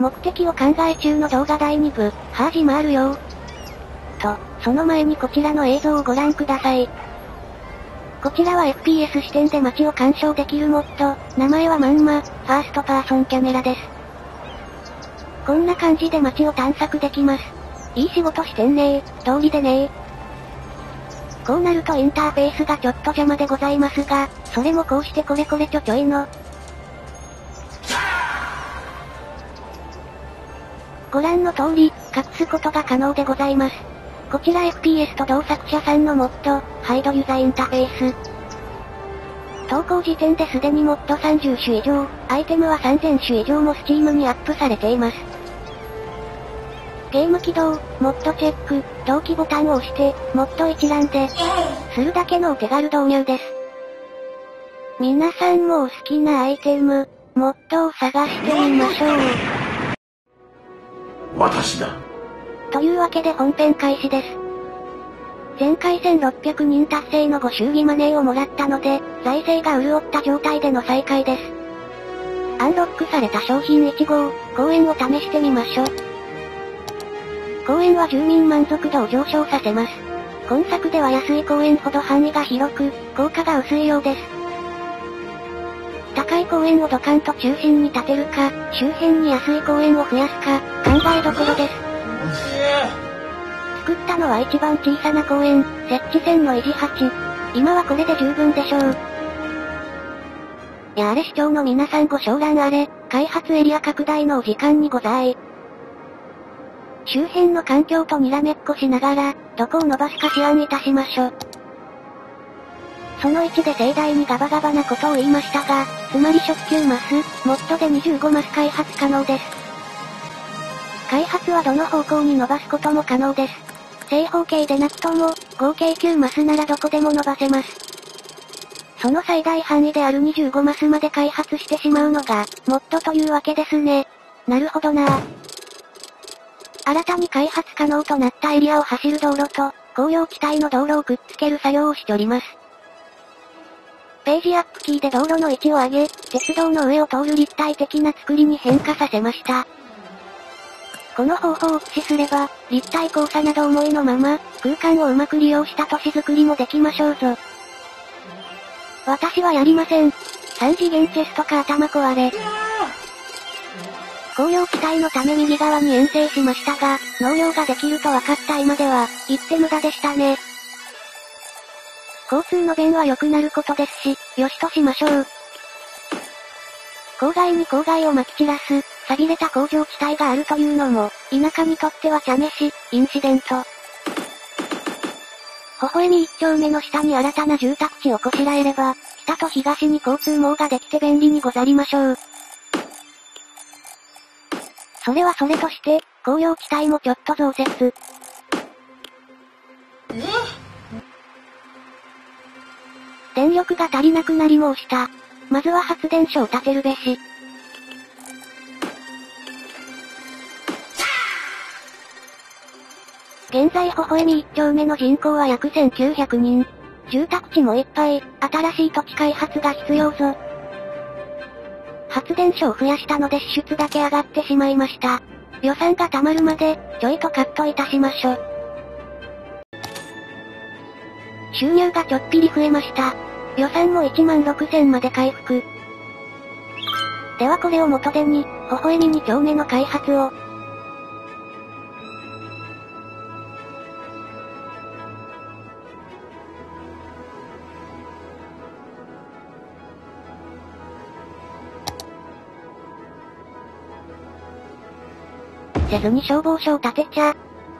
目的を考え中の動画第2部、ハージ回るよと、その前にこちらの映像をご覧ください。こちらは FPS 視点で街を鑑賞できるモッド、名前はまんま、ファーストパーソンキャメラです。こんな感じで街を探索できます。いい仕事してんねー、通りでねー。こうなるとインターフェースがちょっと邪魔でございますが、それもこうしてこれちょいの。ご覧の通り、隠すことが可能でございます。こちら FPS と同作者さんのモッド、ハイドユーザーインターフェース。投稿時点ですでにモッド30種以上、アイテムは3000種以上も Steam にアップされています。ゲーム起動、モッドチェック、同期ボタンを押して、モッド一覧で、するだけのお手軽導入です。皆さんもお好きなアイテム、モッドを探してみましょう。 私だ。 というわけで本編開始です。前回1600人達成のご祝儀マネーをもらったので、財政が潤った状態での再開です。アンロックされた商品1号、公園を試してみましょう。公園は住民満足度を上昇させます。今作では安い公園ほど範囲が広く、効果が薄いようです。高い公園をドカンと中心に建てるか、周辺に安い公園を増やすか、考えどころです。作ったのは一番小さな公園、設置線の維持8。今はこれで十分でしょう。いやあれ市長の皆さんご承覧あれ、開発エリア拡大のお時間にござい。周辺の環境とにらめっこしながら、どこを伸ばすか思案いたしましょ。その1で盛大にガバガバなことを言いましたが、つまり初期9マス、モッドで25マス開発可能です。開発はどの方向に伸ばすことも可能です。正方形でなくとも、合計9マスならどこでも伸ばせます。その最大範囲である25マスまで開発してしまうのが、モッドというわけですね。なるほどなぁ。新たに開発可能となったエリアを走る道路と、工業地帯の道路をくっつける作業をしております。ページアップキーで道路の位置を上げ、鉄道の上を通る立体的な作りに変化させました。この方法を駆使すれば、立体交差など思いのまま、空間をうまく利用した都市作りもできましょうぞ。私はやりません。3次元チェストか頭壊れ。工業地帯のため右側に遠征しましたが、農業ができると分かった今では、言って無駄でしたね。交通の便は良くなることですし、よしとしましょう。郊外に郊外を撒き散らす、寂れた工場地帯があるというのも、田舎にとっては茶飯、インシデント。微笑み一丁目の下に新たな住宅地をこしらえれば、北と東に交通網ができて便利にござりましょう。それはそれとして、工業地帯もちょっと増設。電力が足りなくなり申した。まずは発電所を建てるべし。現在微笑み一丁目の人口は約1900人。住宅地もいっぱい、新しい土地開発が必要ぞ。発電所を増やしたので支出だけ上がってしまいました。予算が貯まるまで、ちょいとカットいたしましょ。収入がちょっぴり増えました。予算も16000まで回復。ではこれを元手に、微笑み2丁目の開発を。せずに消防署を建てちゃ。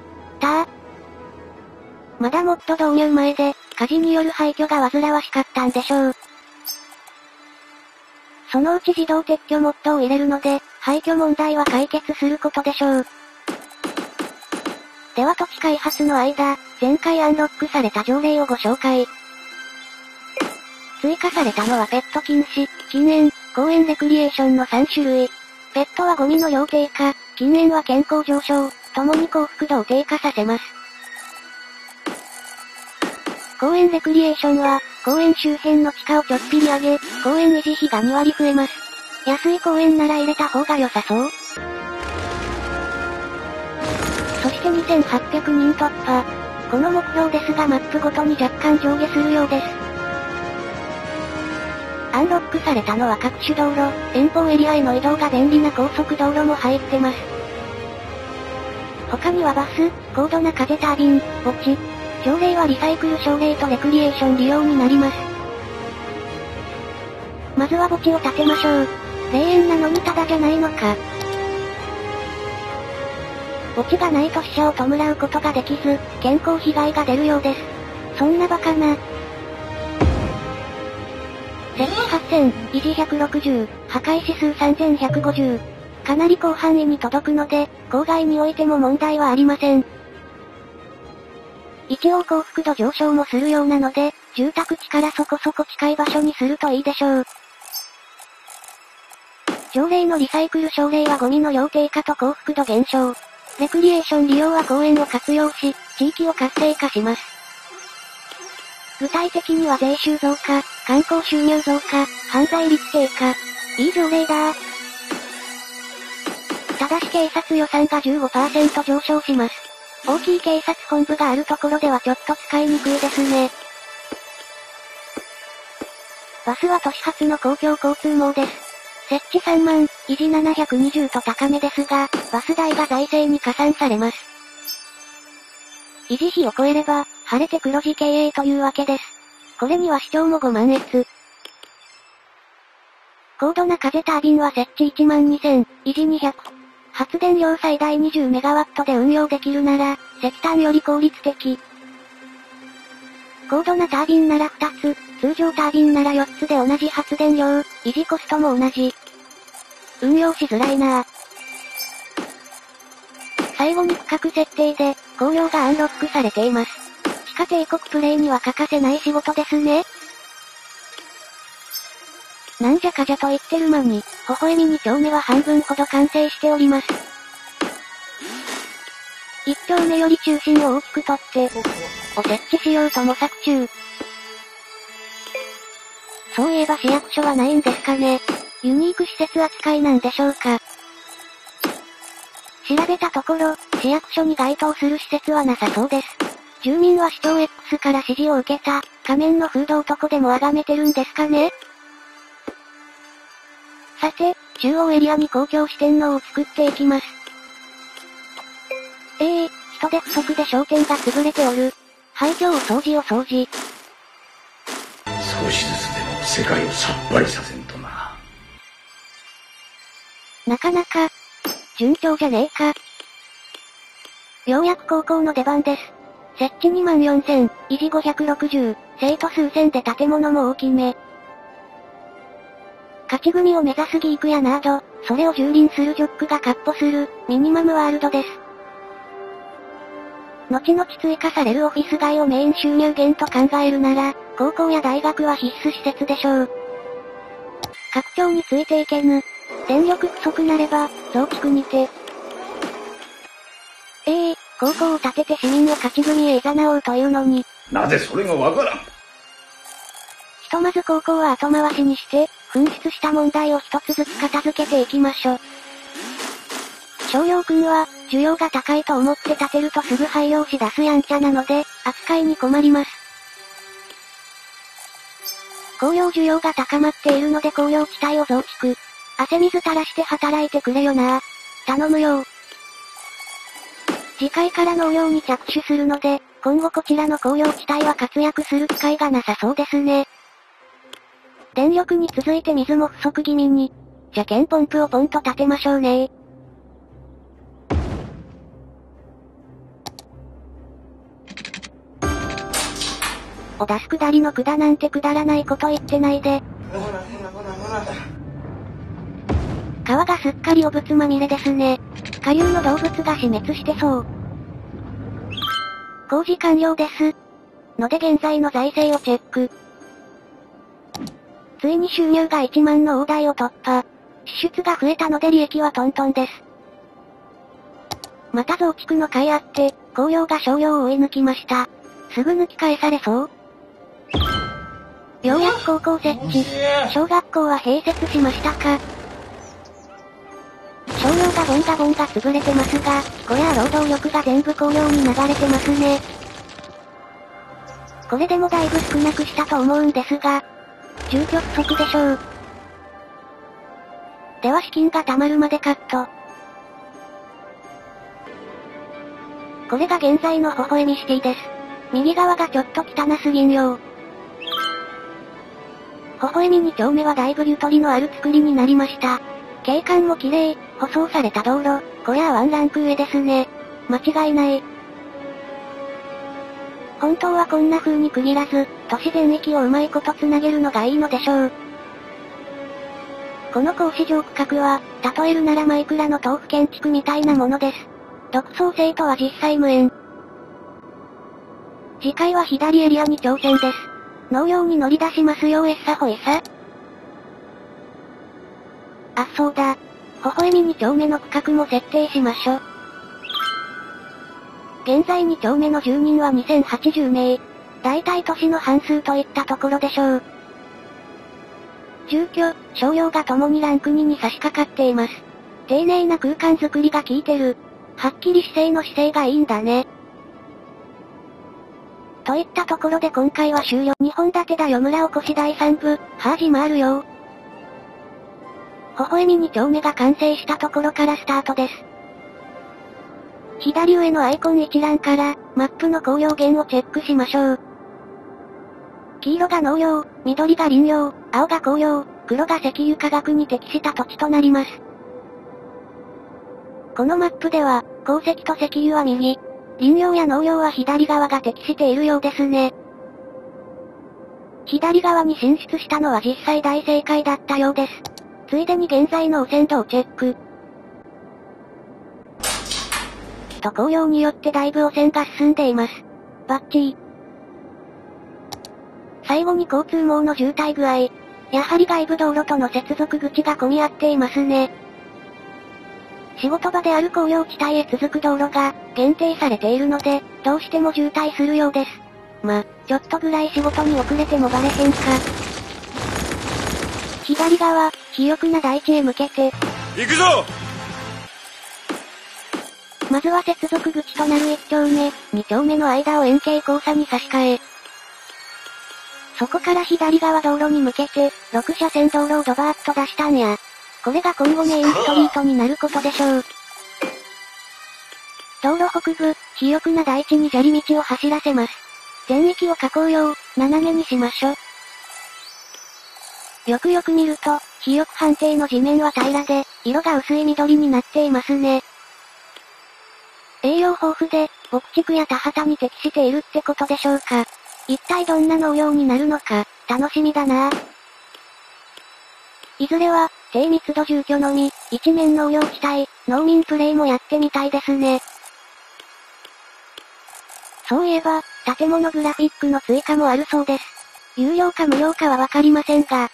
まだもっと導入前で、火事による廃墟が煩わしかったんでしょう。そのうち自動撤去モッドを入れるので、廃墟問題は解決することでしょう。では土地開発の間、前回アンロックされた条例をご紹介。追加されたのはペット禁止、禁煙、公園レクリエーションの3種類。ペットはゴミの量低下、禁煙は健康上昇、ともに幸福度を低下させます。公園レクリエーションは、公園周辺の地価をちょっぴり上げ、公園維持費が2割増えます。安い公園なら入れた方が良さそう。 9800人突破。この目標ですがマップごとに若干上下するようです。アンロックされたのは各種道路、遠方エリアへの移動が便利な高速道路も入ってます。他にはバス、高度な風タービン、墓地。奨励はリサイクル奨励とレクリエーション利用になります。まずは墓地を建てましょう。霊園なのにただじゃないのか。墓地がないと死者を弔うことができず、健康被害が出るようです。そんなバカな。設置8000、維持160、破壊指数3150。かなり広範囲に届くので、郊外においても問題はありません。一応幸福度上昇もするようなので、住宅地からそこそこ近い場所にするといいでしょう。条例のリサイクル奨励はゴミの量低下と幸福度減少。レクリエーション利用は公園を活用し、地域を活性化します。具体的には税収増加、観光収入増加、犯罪率低下。いい条例だ。ただし警察予算が 15% 上昇します。大きい警察本部があるところではちょっと使いにくいですね。バスは都市発の公共交通網です。設置3万、維持720と高めですが、バス代が財政に加算されます。維持費を超えれば、晴れて黒字経営というわけです。これには市長も5万円。高度な風タービンは設置1万2000、維持200。発電量最大 20MW で運用できるなら、石炭より効率的。高度なタービンなら2つ、通常タービンなら4つで同じ発電量、維持コストも同じ。運用しづらいなぁ。最後に区画設定で、公用がアンロックされています。地下帝国プレイには欠かせない仕事ですね。なんじゃかじゃと言ってる間に、微笑み2丁目は半分ほど完成しております。1丁目より中心を大きくとって、を設置しようと模索中。そういえば市役所はないんですかね。ユニーク施設扱いなんでしょうか。調べたところ、市役所に該当する施設はなさそうです。住民は市長 X から指示を受けた、仮面のフード男でも崇めてるんですかね。さて、中央エリアに公共四天王を作っていきます。人手不足で商店が潰れておる。廃墟を掃除。 少しずつでも世界をさっぱりさせんとな。 なかなか、順調じゃねえか。ようやく高校の出番です。設置2万4000、維持560、生徒数千で建物も大きめ。勝ち組を目指すギークやナード、それを蹂躙するジョックが闊歩する、ミニマムワールドです。後々追加されるオフィス街をメイン収入源と考えるなら、高校や大学は必須施設でしょう。拡張についていけぬ。電力不足なれば、増築にて。高校を建てて市民を勝ち組へ誘おうというのに。 なぜそれがわからん。 ひとまず高校は後回しにして、紛失した問題を一つずつ片付けていきましょ。翔陽くんは、需要が高いと思って建てるとすぐ廃業し出すやんちゃなので、扱いに困ります。工業需要が高まっているので工業地帯を増築。汗水垂らして働いてくれよな。頼むよ。次回から農業に着手するので、今後こちらの工業地帯は活躍する機会がなさそうですね。電力に続いて水も不足気味に。じゃけんポンプをポンと立てましょうね。お出すくだりのくだなんてくだらないこと言ってないで。川がすっかりお物まみれですね。下流の動物が死滅してそう。工事完了です。ので現在の財政をチェック。ついに収入が1万の大台を突破。支出が増えたので利益はトントンです。また増築の甲斐あって、工業が商業を追い抜きました。すぐ抜き返されそう？ようやく高校設置。小学校は併設しましたか？小業がボンガ潰れてますが、こりゃ労働力が全部工業に流れてますね。これでもだいぶ少なくしたと思うんですが、住居不足でしょう。では資金が貯まるまでカット。これが現在の微笑みシティです。右側がちょっと汚すぎんよ。微笑み2丁目はだいぶゆとりのある作りになりました。景観も綺麗、舗装された道路、こりゃワンランク上ですね。間違いない。本当はこんな風に区切らず、都市全域をうまいこと繋げるのがいいのでしょう。この格子状区画は、例えるならマイクラの豆腐建築みたいなものです。独創性とは実際無縁。次回は左エリアに挑戦です。農業に乗り出しますよエッサホイサ。あ、そうだ。微笑み2丁目の区画も設定しましょ。現在2丁目の住人は2080名。大体都市の半数といったところでしょう。住居、商用が共にランク2に差し掛かっています。丁寧な空間づくりが効いてる。はっきり姿勢の姿勢がいいんだね。といったところで今回は終了。2本立てだよ村おこし第3部、ハージ回るよ。微笑み2丁目が完成したところからスタートです。左上のアイコン一覧から、マップの工業源をチェックしましょう。黄色が農業、緑が林業、青が工業、黒が石油化学に適した土地となります。このマップでは、鉱石と石油は右、林業や農業は左側が適しているようですね。左側に進出したのは実際大正解だったようです。ついでに現在の汚染度をチェック。と紅葉によってだいぶ汚染が進んでいます。バッチリ。最後に交通網の渋滞具合。やはり外部道路との接続口が混み合っていますね。仕事場である工業地帯へ続く道路が限定されているので、どうしても渋滞するようです。ちょっとぐらい仕事に遅れてもバレへんか。左側、肥沃な大地へ向けて。 行くぞ！ まずは接続口となる1丁目、2丁目の間を円形交差に差し替え。そこから左側道路に向けて、6車線道路をドバーッと出したんや。これが今後メインストリートになることでしょう。道路北部、肥沃な大地に砂利道を走らせます。全域を囲うよう、斜めにしましょ。よくよく見ると、肥沃判定の地面は平らで、色が薄い緑になっていますね。栄養豊富で、牧畜や田畑に適しているってことでしょうか。一体どんな農業になるのか、楽しみだなぁ。いずれは、低密度住居のみ、一面農業地帯、農民プレイもやってみたいですね。そういえば、建物グラフィックの追加もあるそうです。有料か無料かはわかりませんが。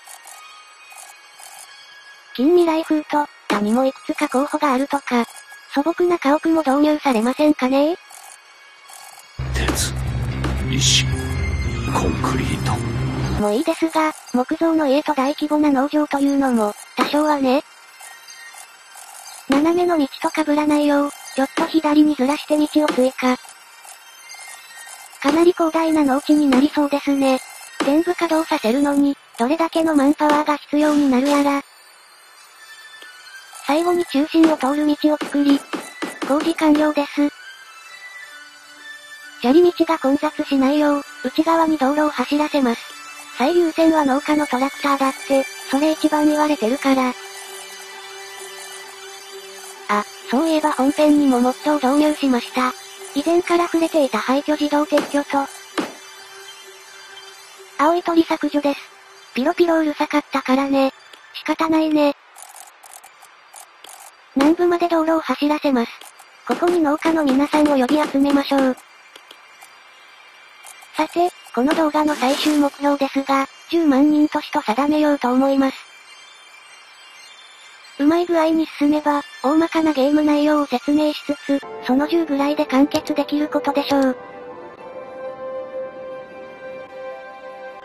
近未来風と、他にもいくつか候補があるとか、素朴な家屋も導入されませんかね？ 鉄、石、コンクリート。 もういいですが、木造の家と大規模な農場というのも、多少はね。斜めの道と被らないよう、ちょっと左にずらして道を追加。かなり広大な農地になりそうですね。全部稼働させるのに、どれだけのマンパワーが必要になるやら。最後に中心を通る道を作り、工事完了です。砂利道が混雑しないよう、内側に道路を走らせます。最優先は農家のトラクターだって、それ一番言われてるから。あ、そういえば本編にもモッドを導入しました。以前から触れていた廃墟自動撤去と、青い鳥削除です。ピロピロうるさかったからね。仕方ないね。南部まで道路を走らせます。ここに農家の皆さんを呼び集めましょう。さて、この動画の最終目標ですが、10万人都市と定めようと思います。うまい具合に進めば、大まかなゲーム内容を説明しつつ、その10ぐらいで完結できることでしょう。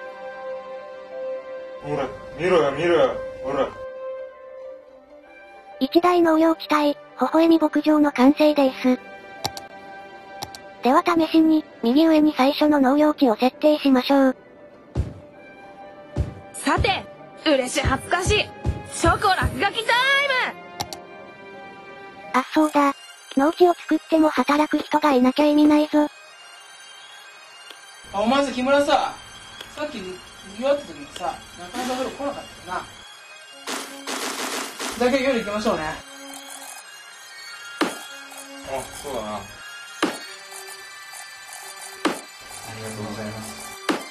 ほら、見ろよ見ろよ、ほら。 一大農業地帯、微笑み牧場の完成です。では試しに、右上に最初の農業地を設定しましょう。 さて、嬉しい恥ずかしい、チョコ落書きタイム。 あ、そうだ。農地を作っても働く人がいなきゃ意味ないぞ。 あ、お前さ、木村さ、さっき祝った時にさ、なかなか風呂来なかったよな。だけ夜行きましょうね。 あ、そうだな。ありがとうございます。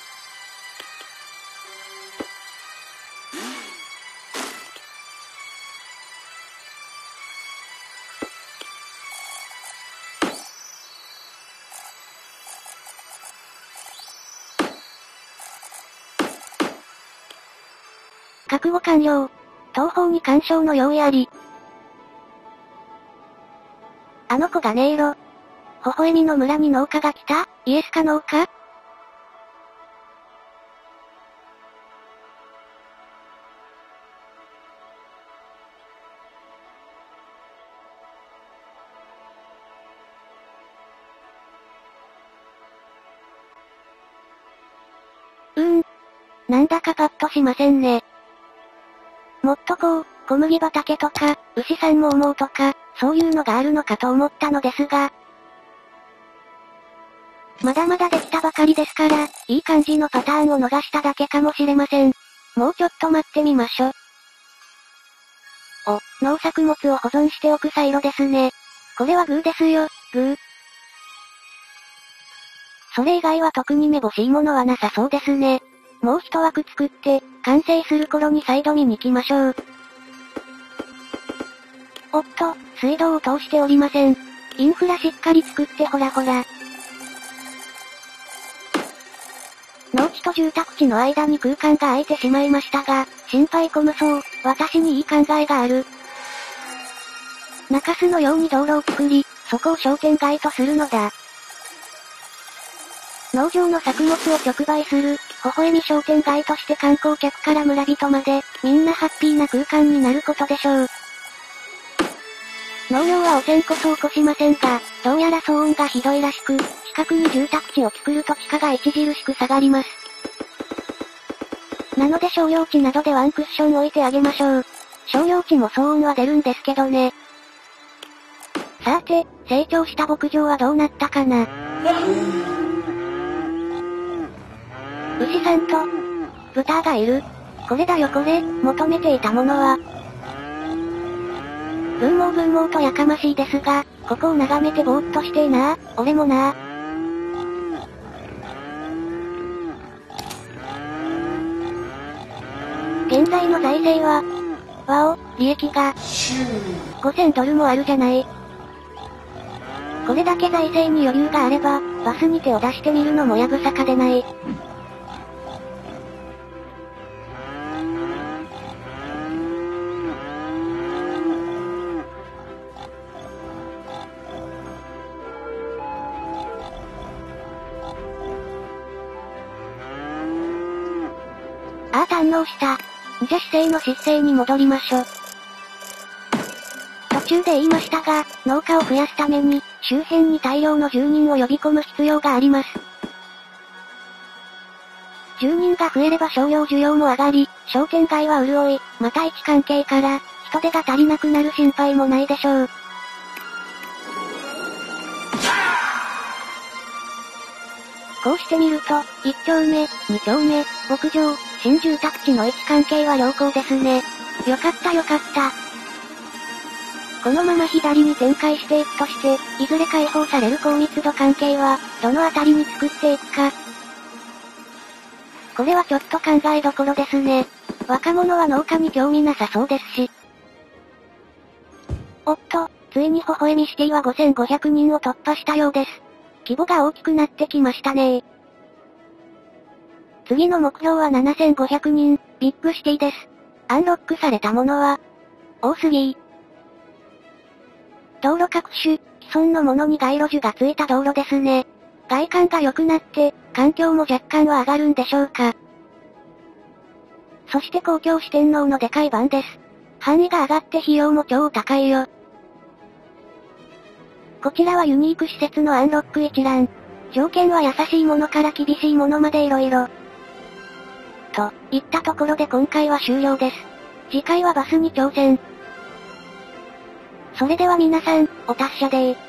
覚悟完了。東方に干渉の用意あり。あの子が音色。微笑みの村に農家が来た？イエスかノーか？なんだかパッとしませんね。もっとこう、小麦畑とか、牛さんも思うとか、そういうのがあるのかと思ったのですが。まだまだできたばかりですから、いい感じのパターンを逃しただけかもしれません。もうちょっと待ってみましょ。お、農作物を保存しておくサイロですね。これはグーですよ、グー。それ以外は特にめぼしいものはなさそうですね。もう一枠作って、完成する頃に再度見に行きましょう。おっと、水道を通しておりません。インフラしっかり作ってほらほら。農地と住宅地の間に空間が空いてしまいましたが、心配こむそう、私にいい考えがある。中洲のように道路を作り、そこを商店街とするのだ。農場の作物を直売する、微笑み商店街として観光客から村人まで、みんなハッピーな空間になることでしょう。農業は汚染こそ起こしませんが、どうやら騒音がひどいらしく、近くに住宅地を作ると地価が著しく下がります。なので商業地などでワンクッション置いてあげましょう。商業地も騒音は出るんですけどね。さて、成長した牧場はどうなったかな。牛さんと、豚がいる。これだよこれ、求めていたものは。文盲とやかましいですが、ここを眺めてぼーっとしてーなー、俺もなー。現在の財政は、利益が、5000ドルもあるじゃない。これだけ財政に余裕があれば、バスに手を出してみるのもやぶさかでない。堪能した。じゃ姿勢の姿勢に戻りましょ。途中で言いましたが、農家を増やすために、周辺に大量の住人を呼び込む必要があります。住人が増えれば商業需要も上がり、商店街は潤い、また位置関係から、人手が足りなくなる心配もないでしょう。こうしてみると、1丁目、2丁目、牧場、新住宅地の位置関係は良好ですね。よかったよかった。このまま左に展開していくとして、いずれ解放される高密度関係は、どのあたりに作っていくか。これはちょっと考えどころですね。若者は農家に興味なさそうですし。おっと、ついに微笑みシティは5500人を突破したようです。規模が大きくなってきましたね。次の目標は7500人、ビッグシティです。アンロックされたものは、多すぎ。道路各種、既存のものに街路樹がついた道路ですね。外観が良くなって、環境も若干は上がるんでしょうか。そして公共四天王のでかい版です。 範囲が上がって費用も超高いよ。こちらはユニーク施設のアンロック一覧。条件は優しいものから厳しいものまで色々。といったところで今回は終了です。次回はバスに挑戦。それでは皆さん、お達者でー。